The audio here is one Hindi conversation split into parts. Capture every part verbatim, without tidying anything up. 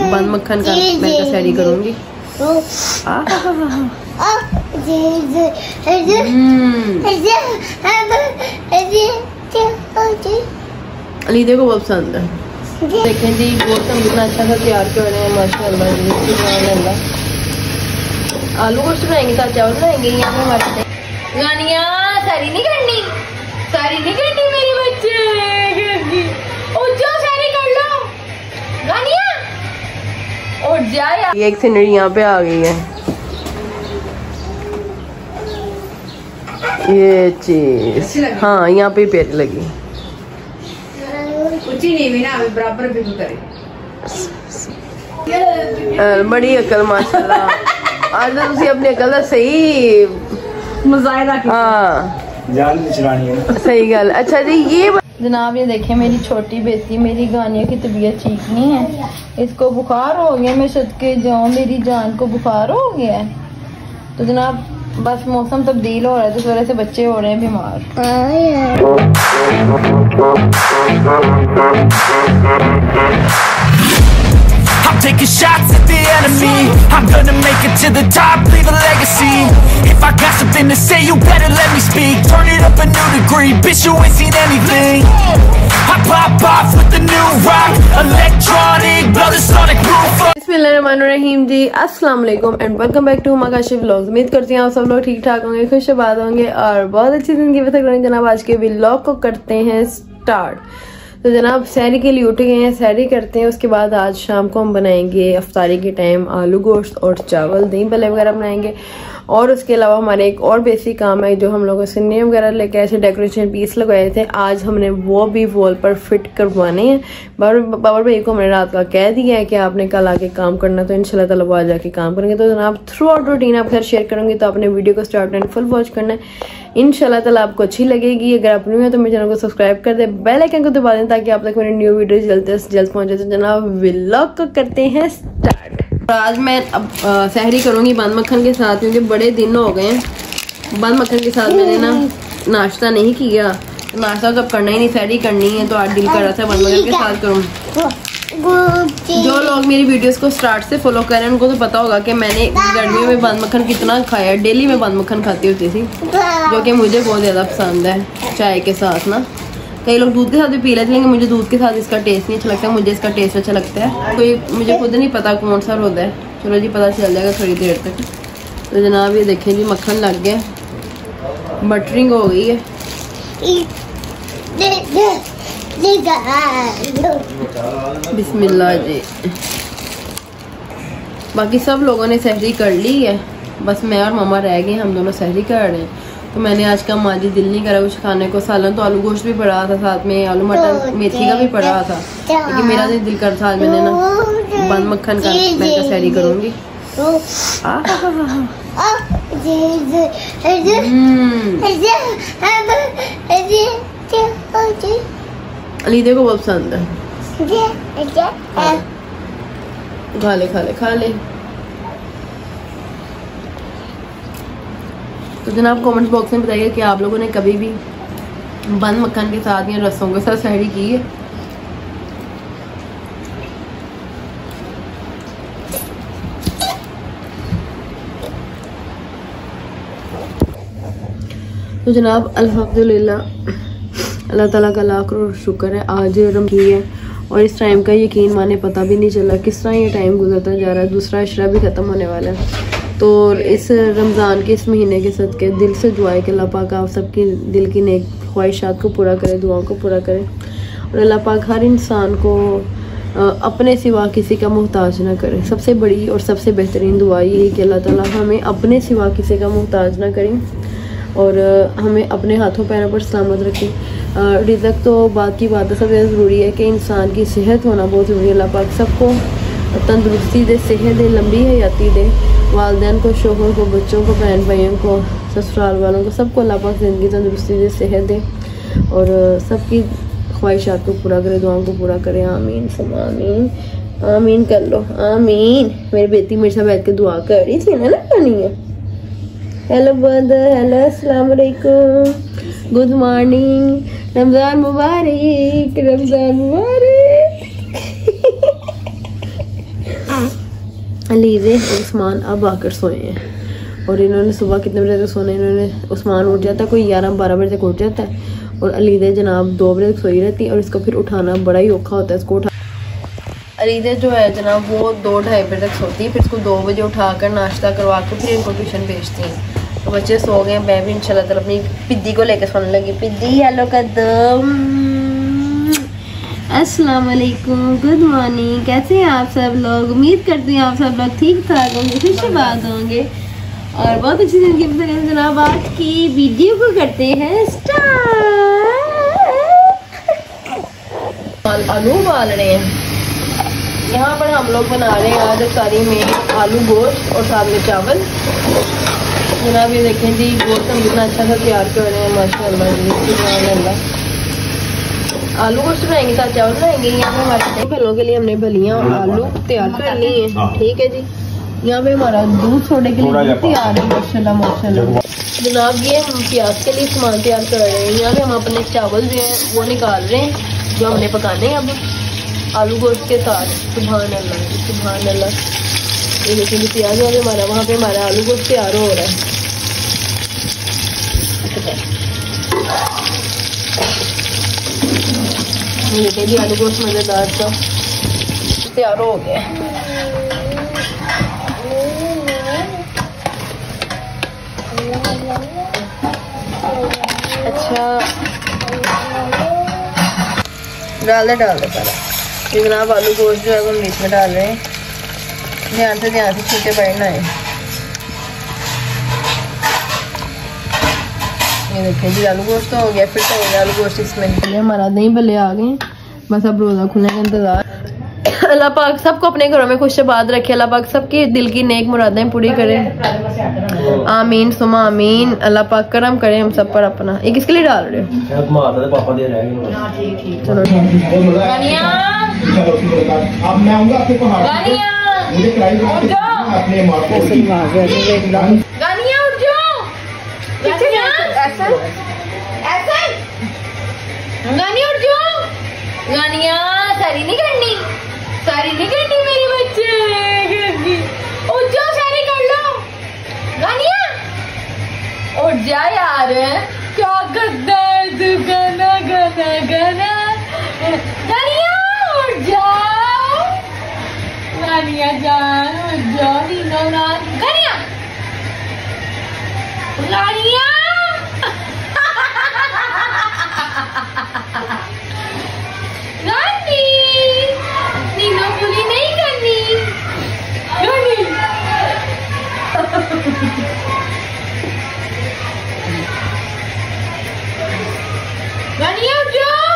बंद मक्खन का मैं तो सैरी करूँगी। अलीदे को बहुत पसंद है। देखें जी गोश्त हम कितना अच्छा सा तैयार कर रहे हैं माशाल्लाह जी। आलू गोश्त बनाएंगे साथ चावल बनाएंगे यहाँ पे हमारे। गानिया सारी नहीं करनी, सारी नहीं करनी मेरी बच्चे, उठो सारी कर लो गानिया, उठ जा यार। एक सिनरी यहाँ पे आ गई है, ये चीज हाँ यहाँ पे प्यारी लगी। बराबर भी करे बड़ी अकल माशाल्लाह। आज तो तुसी अपनी अकल दा सही मुजाहिरा किया। हाँ जान निचरानी है सही गल। अच्छा जी ये जनाब ये देखें मेरी छोटी बेटी मेरी गानिया की तबीयत ठीक नहीं है, इसको बुखार हो गया। मैं सदके जाऊँ मेरी जान को बुखार हो गया है। तो जनाब बस मौसम तब्दील हो रहा है तो इस वजह से बच्चे हो रहे हैं बीमार। I'm taking shots at the enemy. I'm gonna make it to the top, leave a legacy. If I got something to say, you better let me speak. Turn it up a new degree, bitch, you ain't seen anything. I pop off with the new rock, electronic, blow the sonic roof up. बिस्मिल्लाहिर्रहमानिर्रहीम जी, अस्सलाम वालेकुम and welcome back to Humakashif vlogs. उम्मीद करती हूँ आप सब लोग ठीक ठाक होंगे, खुशबाद होंगे और बहुत अच्छी जिंदगी बसर करेंगे। जनाब आज के व्लॉग को करते हैं स्टार्ट। तो जनाब सैरी के लिए उठ गए हैं, सैरी करते हैं। उसके बाद आज शाम को हम बनाएंगे अफ्तारी के टाइम आलू गोश्त और चावल दही भल्ले वगैरह बनाएंगे। और उसके अलावा हमारे एक और बेसिक काम है जो हम लोगों से सिन्नी वगैरह लेके ऐसे डेकोरेशन पीस लगाए थे, आज हमने वो भी वॉल पर फिट करवाने हैं। बाबर भाई को हमने रात का कह दिया है कि आपने कल आके काम करना, तो इंशाल्लाह ताला वो आज आके काम करेंगे। तो जनाब थ्रू आउट रूटीन आप घर शेयर करूंगी, तो आपने वीडियो को स्टार्ट एंड फुल वॉच करना है। इंशाल्लाह ताला आपको अच्छी लगेगी। अगर आप न्यू है तो मेरे चैनल को सब्सक्राइब कर दे, बेल आइकन को दबा दें ताकि आप तक मेरी न्यू वीडियो जल्द से जल्द पहुंचे। तो जनाब व्लॉग को करते हैं स्टार्ट। आज मैं अब सहरी करूंगी बंद मक्खन के साथ, क्योंकि बड़े दिन हो गए हैं बंद मक्खन के साथ मैंने ना नाश्ता नहीं किया। नाश्ता तो अब करना ही नहीं, सहरी करनी है, तो आज दिल कर रहा था बंद मक्खन के साथ करूँ। जो लोग मेरी वीडियोस को स्टार्ट से फॉलो कर रहे हैं उनको तो पता होगा कि मैंने गर्मियों में बंद मक्खन कितना खाया। डेली में बंद मक्खन खाती होती थी, जो कि मुझे बहुत ज़्यादा पसंद है चाय के साथ ना। कई लोग दूध के साथ भी पी लेते हैं, मुझे दूध के साथ इसका टेस्ट नहीं अच्छा लगता, मुझे इसका टेस्ट अच्छा लगता है। कोई मुझे खुद नहीं पता कौन सा होता है, चलो जी पता चल जाएगा थोड़ी देर तक। तो जनाब ये देखें जी मक्खन लग गया, बटरिंग हो गई है। बिस्मिल्लाह जी। बाकी सब लोगों ने सहरी कर ली है, बस मैं और मामा रह गए, हम दोनों सहरी कर रहे हैं। तो मैंने आज का आज दिल नहीं करा कुछ खाने को। सालन तो आलू गोश्त भी पड़ा था, साथ में आलू मटर मेथी का भी पड़ा था, लेकिन मेरा तो दिल कर था आज मैंने ना बंद मक्खन का मैं तो सहरी करूँगी। अलीदे को बहुत पसंद है, खा ले खा ले खा ले। तो जनाब कमेंट्स बॉक्स में बताइए कि आप लोगों ने कभी भी बंद मक्खन के साथ या रसों के साथ सहरी की है। तो जनाब अल्हम्दुलिल्लाह अल्लाह ताला का लाख करोड़ शुक्र है आज रमज़ान है, और इस टाइम का यकीन माने पता भी नहीं चला किस तरह ये टाइम गुजरता जा रहा है। दूसरा अशरा भी ख़त्म होने वाला है। तो इस रमज़ान के इस महीने के सदके दिल से दुआ है कि अल्लाह पाक आप सबकी दिल की नेक ख्वाहिशात को पूरा करे, दुआओं को पूरा करे, और अल्लाह पाक हर इंसान को अपने सिवा किसी का मोहताज ना करे। सबसे बड़ी और सबसे बेहतरीन दुआ यही कि अल्लाह ताला हमें अपने सिवा किसी का मोहताज ना करें और हमें अपने हाथों पैरों पर सलामत रखें। रिज़्क़ तो बात की बात है, सबसे ज़रूरी है कि इंसान की सेहत होना बहुत ज़रूरी है। अल्लाह पाक सबको तंदुरुस्ती दे, सेहत दे, लंबी हयाती दे, वालिदैन को, शोहर को, बच्चों को, बहन भाइयों को, ससुराल वालों को, सबको अल्लाह पाक ज़िंदगी तंदुरुस्ती दे, सेहत दे और सबकी ख्वाहिशात को पूरा करे, दुआओं को पूरा करे। आमीन सब आमीन आमीन कर लो आमीन। मेरी बेटी मेरे साथ बैठ के दुआ कर रही थी ना ना करनी है। हेलो ब्रदर, हेलो अस्सलाम वालेकुम, गुड मॉर्निंग, रमज़ान मुबारक, रमज़ान मुबारक। अलीज़े और उस्मान अब आकर सोए हैं और इन्होंने सुबह कितने बजे तक सोना, इन्होंने उस्मान उठ जाता है कोई ग्यारह बारह बजे तक उठ जाता है और अलीज़े जनाब दो बजे तक सोई रहती है और इसको फिर उठाना बड़ा ही औखा होता है। इसको उठा अलीज़े जो है जनाब वो दो ढाई बजे तक सोती है, फिर इसको दो बजे उठा कर नाश्ता करवा कर फिर इनको ट्यूशन भेजती हैं। तो बच्चे सो गए, मैं भी इंशाल्लाह ताला अपनी पिद्दी को लेकर सोने लगी। पिद्दी हेलो कदम, अस्सलाम वालेकुम, गुड मॉर्निंग, कैसे हैं आप सब लोग? उम्मीद करती हैं आप सब लोग ठीक ठाक होंगे, खुशबाद होंगे और बहुत अच्छी जिंदगी में। जनाब आज की वीडियो को करते हैं स्टार्ट। आलू उबाल रहे हैं यहाँ पर, हम लोग बना रहे हैं आज सारी में आलू गोश्त और साथ में चावल। जनाब ये देखें जी, गोश्त हम कितना अच्छा सा तैयार कर रहे हैं माशाल्लाह जी, सुभान। आलू गोश्त बनाएंगे साथ चावल बनाएंगे। यहाँ पे हमारे फलों के लिए हमने भलियाँ और आलू तैयार कर ली हैं, ठीक है जी। यहाँ पे हमारा दूध छोड़ने के लिए तैयार है माशाल्लाह माशाल्लाह। जनाब ये हम प्याज के लिए सामान तैयार कर रहे हैं। यहाँ पे हम अपने चावल जो हैं वो निकाल रहे हैं जो हमने पकाने हैं अब आलू गोश्त के साथ। सुभान अल्लाह सुभान अल्लाह। ये देखिए प्याज वाले हमारा वहाँ पे हमारा आलू गोश्त तैयार हो रहा है। ये देखिए जी आलू गोश्त मज़ेदार सा तैयार हो गया। अच्छा डाल दे डाल दे सारा। ये जनाब आलू गोश्त जो है वो बीच में डाल रहे हैं, ध्यान से ध्यान से छींटे पड़ना है। ये देखिए जी आलू गोश्त हो गया, फिर तो हो गया आलू गोश्त इसमें। हमारा दही भल्ले आ गए, बस अब रोज़ा खुलने का इंतज़ार। अल्लाह पाक सबको अपने घरों में खुशबाद रखे, अल्लाह पाक सबकी दिल की नेक मुरादें पूरी करे, आमीन सुमा आमीन। अल्लाह पाक करम करे हम सब पर अपना। ये किसके लिए डाल रहे हो? पापा दे रहे हैं। चलो गानिया सारी नहीं करनी, सारी नहीं करनी मेरे बच्चे, उठ जाओ सारी कर लो। गानिया उठ जा यार, क्या करता है तू? गाना गाना गाना। गानिया उठ जाओ, गानिया जान उठ जाओ। नीनो ना गानिया गानिया गानी नीनो पुली नहीं करनी। गानी गानी उठ जाओ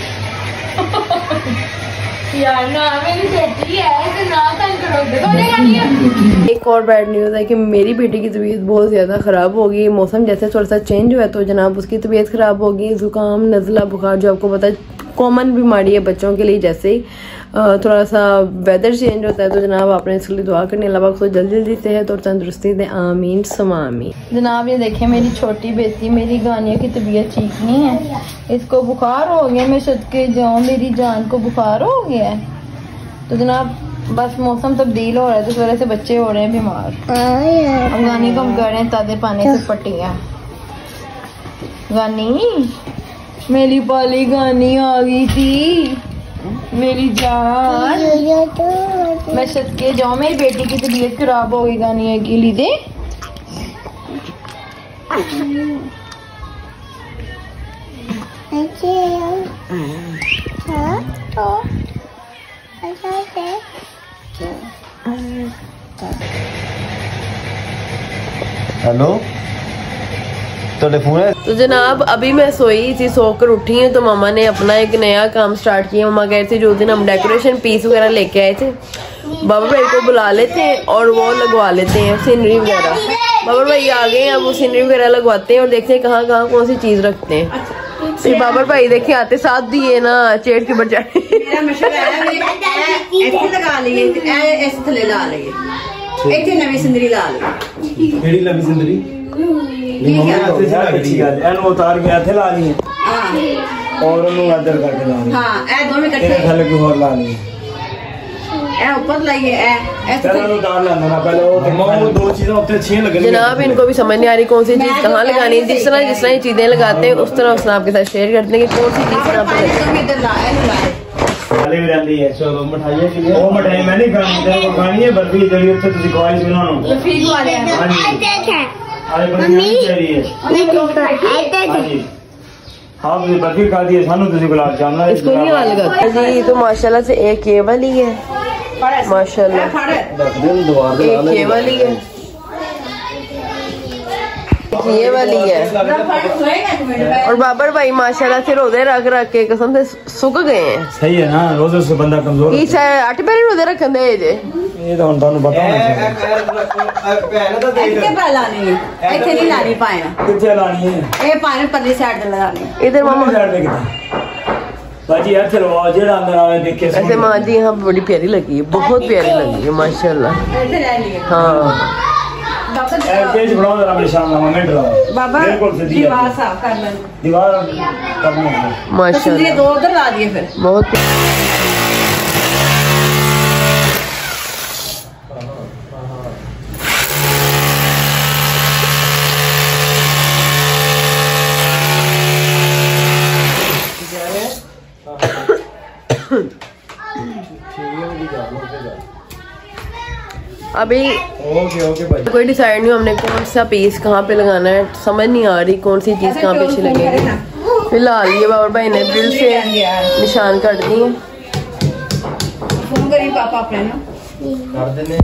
यार ना, मेरी बेटी है तो ना तंग करोगे। एक और बैड न्यूज़ है कि मेरी बेटी की तबीयत बहुत ज़्यादा ख़राब होगी। मौसम जैसे थोड़ा सा चेंज हुआ है तो जनाब उसकी तबीयत ख़राब होगी। ज़ुकाम नज़ला बुखार जो आपको पता है कॉमन बीमारी है बच्चों के लिए। जैसे ही थोड़ा सा वेदर चेंज होता है तो जनाब आपने इसके लिए दुआ करनी, अल्लाह पाक को जल्दी जल्दी सेहत और तंदुरुस्ती दे, आमीन समा आमीन। जनाब ये देखें मेरी छोटी बेटी मेरी गानिया की तबीयत ठीक नहीं है, इसको बुखार हो गया। मैं सदके जाऊँ, मेरी जान को बुखार हो गया है। तो जनाब बस मौसम तब्दील हो रहा है तो इस वजह से बच्चे हो रहे हैं बीमार। अब गानी को हम कर रहे हैं ताज़े पानी से पट्टियाँ। गानी मेरी पाली गानी आ गई थी, मेरी जान। मैं सदके जाऊँ, मेरी बेटी की तबीयत खराब हो गई गानी के लिए। हेलो तो जनाब अभी मैं सोई थी, सोकर उठी हूँ तो मामा ने अपना एक नया काम स्टार्ट किया। मामा कह रहे थे जो दिन हम डेकोरेशन पीस वगैरह लेके आए थे, बाबा भाई को बुला लेते हैं और वो लगवा लेते हैं सीनरी वगैरह। बाबा भाई आ गए हैं, अब वो सीनरी वगैरह लगवाते हैं और देखते हैं कहाँ कहाँ कौन सी चीज रखते हैं। फिर बाबा भाई देखे आते साथ दिए ना चेट के बजाय उतार के थे लानी और अदर करके लानी। हाँ, ए दोनों इकट्ठे थल्ले की और लानी। ए ऊपर लाइए ए ऐसे उतार लेना ना पहले वो दो चीजें उत्ते अच्छी लगनी। जनाब इनको भी समझ नहीं आ रही कौन सी चीज कहाँ लगानी है। जिस तरह जिस तरह ये चीजें लगाते हैं उस तरह उस तरह आपके साथ शेयर करते हैं कि कौन सी चीज तरह पर इधर ला ए ला वाले भी रहती है। चलो मिठाइयां के लिए वो मिठाई मैं नहीं खानी तेरे को खानी है बर्फी जड़ी उत्ते तुझे ख्वाहिश बनाना लफीक वाले हां जी आज बर्फी कह रही है हां जी हाँ मुझे बर्फी खा दी है सानू तुझे गुलाब जामुन इसको नहीं हाल लगाते जी। तो माशाल्लाह से एक ये वाली है माशाल्लाह, एक ये वाली है, ये वाली है। और बाबर भाई माशाल्लाह से रोजे रख रख के कसम से सुक गए हैं। सही है ना रोजे से बंदा कमजोर की चाहे अठ पैरे रोजे रखन दे जे ये तो ਤੁਹਾਨੂੰ ਪਤਾ ਹੋਣਾ चाहिए। ਇੱਥੇ ਪਾ ਲਾਣੀ ਹੈ ਇੱਥੇ ਨਹੀਂ ਲਾਣੀ ਪਾਣਾ ਕਿੱਥੇ ਲਾਣੀ ਹੈ ਇਹ ਪਾਣੇ ਪਰਲੀ ਸਾਈਡ ਤੇ ਲਗਾਣੀ इधर मामा साइड पे कितना बाजी यार चलो जेड़ा अंदर आवे देखे ऐसे माँ जी यहाँ बड़ी प्यारी लगी है, बहुत प्यारी लगी है माशाल्लाह। ਇੱਥੇ ਲੈ ਲਈਏ हाँ ए पेज बनाओ जरा मेरे सामने मिनट लगाओ बाबा बिल्कुल सीधी दीवार साफ कर लें दीवार करनी है तो माशाल्लाह दो उधर ला दिए फिर बहुत अभी ओके ओके भाई कोई डिसाइड नहीं हमने कौन सा पीस कहाँ पे लगाना है, समझ नहीं आ रही कौन सी चीज कहाँ पे अच्छी लगेगी। फिलहाल ये बाबर भाई ने दिल से निशान काट दिए। फोन करी पापा अपने ना कर देने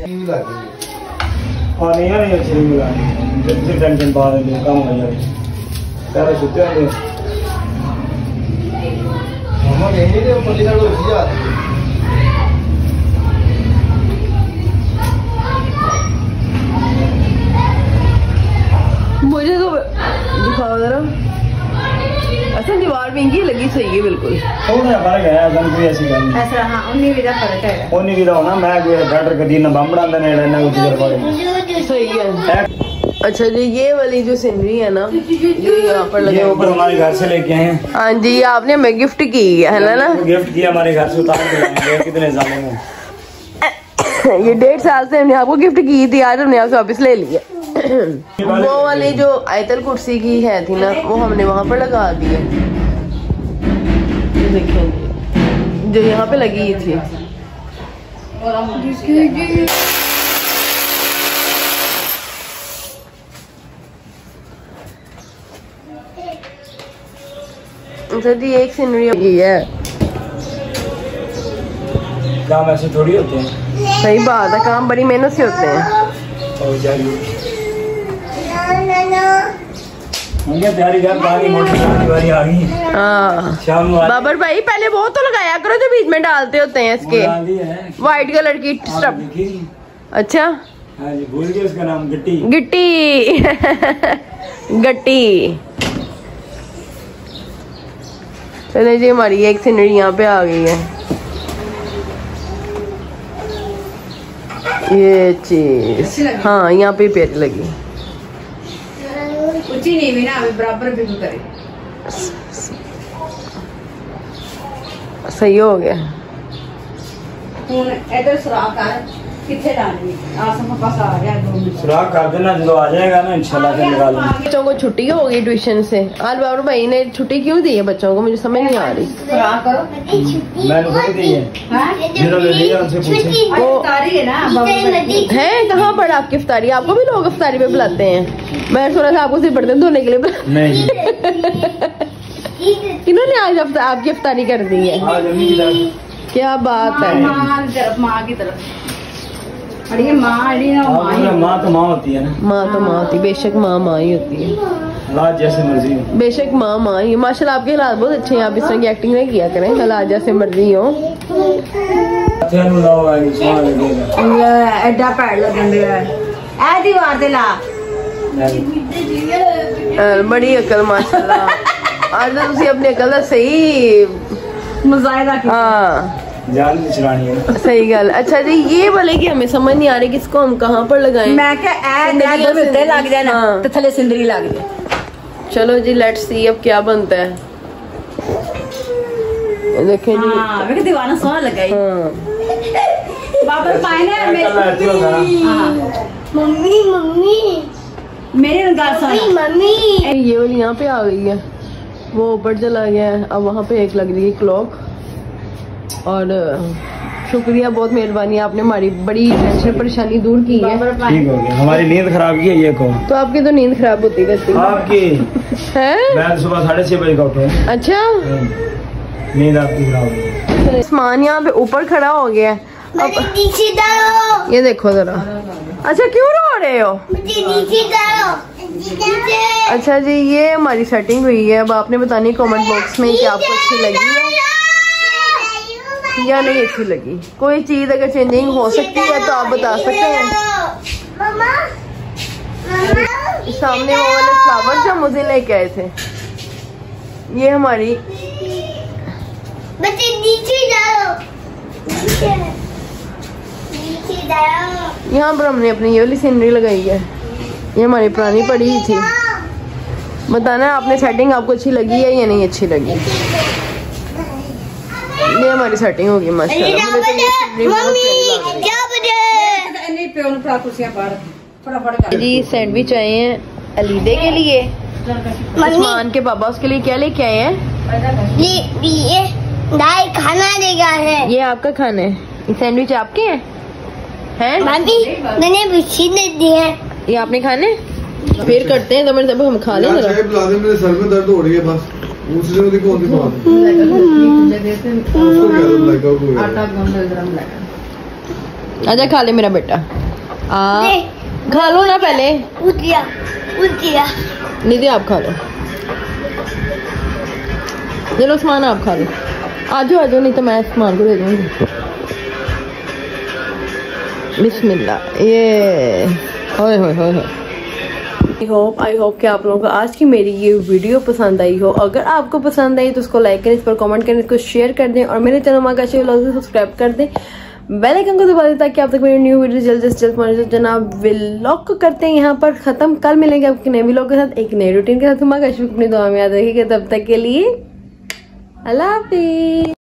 और नहीं नहीं अच्छी नहीं मिला जल्दी टेंशन पा रहे काम हो जाए सारे सुते हैं मामा यही दे ऊपर निकाल दो जा मुझे तो दिखाओ जरा ऐसा दीवार महंगी लगी सही है बिल्कुल थोड़ा फर्क है अगर कोई ऐसी गल नहीं ऐसा हाँ उन्हीं भी फर्क है ओनी भी होना मैं कोई बेटर कदी ना बम्बड़ा ने ने कुछ कर पाए सही है। अच्छा जी ये वाली जो सीनरी है ना जो यहाँ पर लगी ये ऊपर हमारे घर से लेके आए हैं। हाँ जी आपने हमें गिफ्ट की है ना ना गिफ्ट किया हमारे घर से उतार के लाए हैं कितने सालों में ये डेढ़ साल से हमने आपको गिफ्ट की थी, आज हमने आपसे वापस ले लिया। वो वाली जो आयतल कुर्सी की है थी ना वो हमने वहाँ पर लगा दी है, देखिए जो यहाँ पे लगी थी। अच्छा जी एक सीनरी है, काम ऐसे थोड़ी होते हैं। सही बात है काम बड़ी मेहनत से होते हैं। तैयारी कर बारी मोटर बारी आ गई। हाँ शाम बाबर भाई पहले वो तो लगाया करो जो बीच में डालते होते हैं इसके व्हाइट कलर की स्टफ। अच्छा हाँ जी भूल गए उसका नाम गिट्टी गिट्टी गट्टी। चले जी हमारी एक सीनरी यहाँ पे आ गई है। ये चीज हाँ यहाँ पे प्यारी लगी। ऊंची नहीं भी ना अभी बराबर भी करे सही हो गया। ਹੁਣ इधर सुराख है किथे डालनी आसम पास आ गया दो मिनट सुराख कर देना जो आ जाएगा ना इंशाल्लाह से निकाल लेंगे। बच्चों को छुट्टी हो गई ट्यूशन से। आज बाबू भाई ने छुट्टी क्यों दी है बच्चों को, मुझे समझ नहीं आ रही। सुराख करो मैंने खुद दी है हां जिन्होंने दी है उनसे पूछे वो तारी है ना बाबा है कहाँ पर आपकी इफ्तारी, आपको भी लोग इफ्तारी पे बुलाते हैं। मैं थोड़ा सा आपको सिर्फ बर्तन धोने के लिए बुला नहीं किन्होंने आज अफ्ता, आपकी इफ्तारी कर दी है। आज अम्मी की तरफ क्या बात है। मां की तरफ मां की तरफ अरे मां अड़ी ना मां ही माँ तो माँ होती है ना। माँ तो माँ होती, बेशक माँ माँ ही होती है, हालात जैसे मर्जी हो। बेशक माँ माँ ही। माशाल्लाह आपके हालात बहुत अच्छे हैं, आप इस तरह की एक्टिंग नहीं किया करें, हालात जैसे मर्जी हो। एडा पैड लगन दिया ए दीवार ते ला बड़ी अकल माशाल्लाह। आज तो तुसी अपनी अकल दा सही मुजाहिदा की हाँ जान नहीं चलानी है। सही गल। अच्छा जी ये वाले की हमें समझ नहीं आ रही किसको हम कहाँ पर लगाएं। मैं क्या ए दे दो उत्ते लग जाए ना हाँ। ते थले सिंदरी लग जाए। चलो जी लेट्स सी अब क्या बनता है। देखें जी हां वे दीवाना सोना लगाई हाँ बाबर पाए ना मम्मी मम्मी मेरे मम्मी ये वाली यहाँ पे आ गई है, वो ऊपर चला गया है। अब वहाँ पे एक लग रही है क्लॉक। और शुक्रिया, बहुत मेहरबानी, आपने हमारी बड़ी टेंशन परेशानी दूर की है। ठीक हो गया, हमारी नींद खराब की है ये कौन? तो आपकी तो नींद खराब होती रहती है। आपकी है? मैं सुबह साढ़े छह बजे का उठा। अच्छा, नींद आपकी खराब हो गई। आसमान यहाँ पे ऊपर खड़ा हो गया है। अब नीचे डालो, ये देखो जरा। अच्छा, क्यों रो रहे हो? मुझे नीचे डालो। अच्छा जी, ये हमारी सेटिंग हुई है। अब आपने बतानी कमेंट बॉक्स में कि आपको अच्छी लगी है या नहीं अच्छी लगी। कोई चीज अगर चेंजिंग हो सकती है तो आप बता सकते हैं। मम्मा सामने वो वाले फ्लावर जो मुझे लेके आए थे, ये हमारी। बच्चे नीचे डालो, नीचे नीचे डालो। यहाँ पर हमने अपनी ये वाली सीनरी लगाई है। ये हमारी पुरानी पड़ी ही थी। बताना आपने सेटिंग आपको अच्छी लगी है या नहीं अच्छी लगी। ये हमारी सेटिंग होगी माशाल्लाह। मुझे तो ये सीनरी बहुत प्यारी लग रही है। नहीं प्यो ने कुर्सियां बाहर फटाफट कर जी सैंडविच आए हैं अलीदे के लिए। उस्मान के पापा उसके लिए क्या लेके आए हैं? ये ये दाई खाना देगा है। ये आपका खाना है। ये सैंडविच आपके हैं? हैं? भाभी मैंने बिछी दे दी है। ये आपने खाने? फिर करते हैं तो मेरे तब हम खा लें जरा। चाय पिला दे, मेरे सर में दर्द हो रही है बस। दूसरी जगह कौन सी बात है? आजा खा ले मेरा बेटा। आ खा लो ना पहले। उठ गया उठ गया। निधि आप खा लो। चलो उस्मान आप खा लो। आजो आजो, नहीं तो मैं उस्मान को दे दूंगी। बिस्मिल्लाह। ये होए होए होए होए। आई होप आई होप कि आप लोगों को आज की मेरी ये वीडियो पसंद आई हो। अगर आपको पसंद आई तो उसको लाइक करें, इस पर कमेंट करें, इसको शेयर कर दें और मेरे चैनल माकाशी व्लॉग से सब्सक्राइब कर दें। बेल आइकन को दबा दें ताकि आप तक मेरी न्यू वीडियो जल्द से जल्द पहुंचे। जनाब व्लॉग को करते हैं यहाँ पर खत्म। कल मिलेंगे आपके नए व्लॉग के साथ, एक नए रूटीन के साथ। माकाशी अपनी दुआ में याद रखिएगा। तब तक के लिए अल्लाह हाफिज़।